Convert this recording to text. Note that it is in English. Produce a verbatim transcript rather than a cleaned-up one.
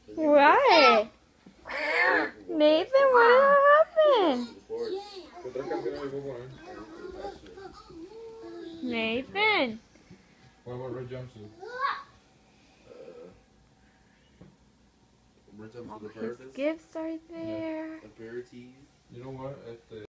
Why? Nathan, what happened? Nathan. What about red jumpsuit? All his gifts are there. You know what? At the